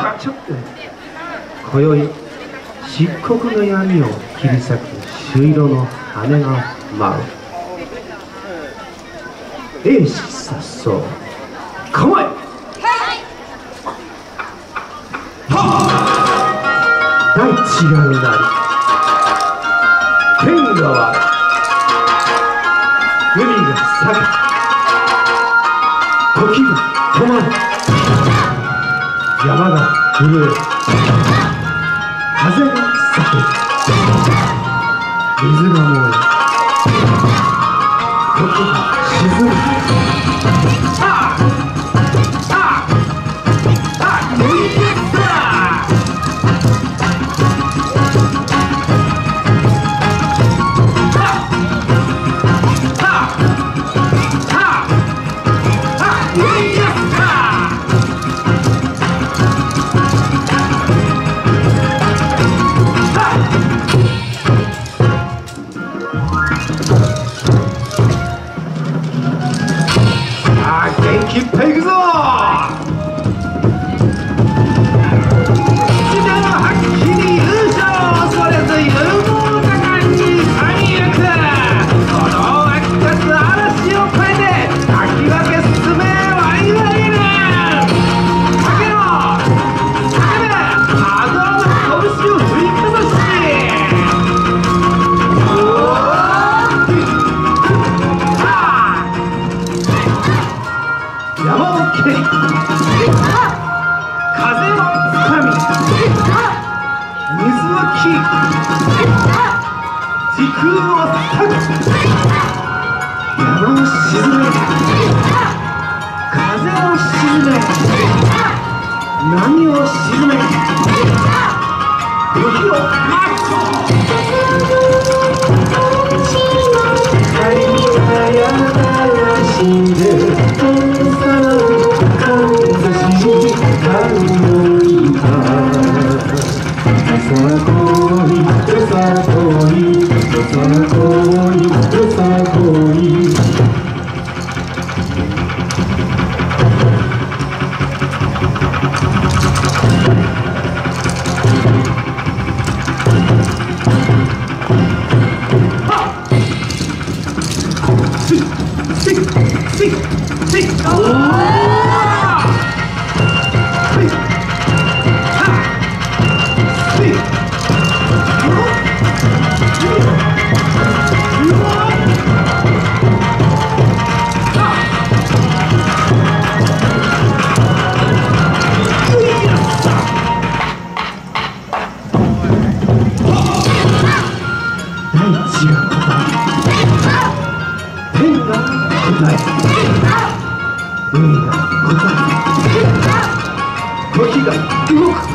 ちょっと今宵漆黒の闇を切り裂く朱色の羽が舞う。英士颯爽構え。大地がうなり天が割れ海が下げ時が止まる山が震え風が叫ぶ水が燃え時が沈む。元気いっぱいいくぞ。山を蹴り風をつかみ水を切り時空を裂く山を沈め風を沈め波を沈め時を待つ。光がやらしんで天が答え海が答え時が動く。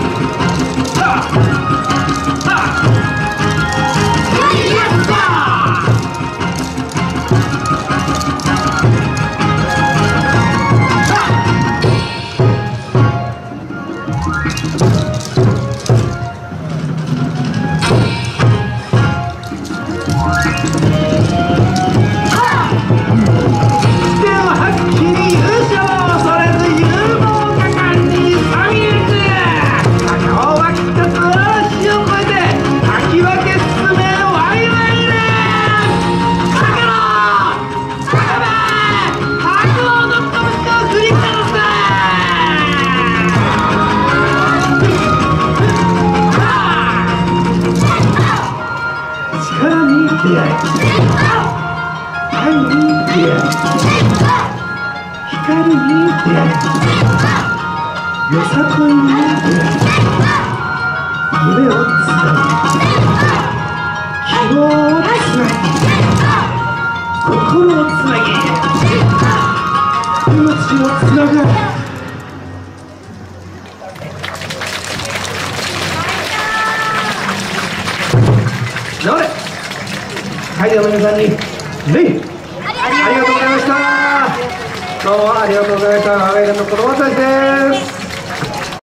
出会い愛に出会い光に出会いよさこいに出会い夢をつなぎ希望をつなぎ心をつなぎ命をつなぐ。はい、では皆さんに礼ありがとうございました。どうもありがとうございました。我が家の子供たちです。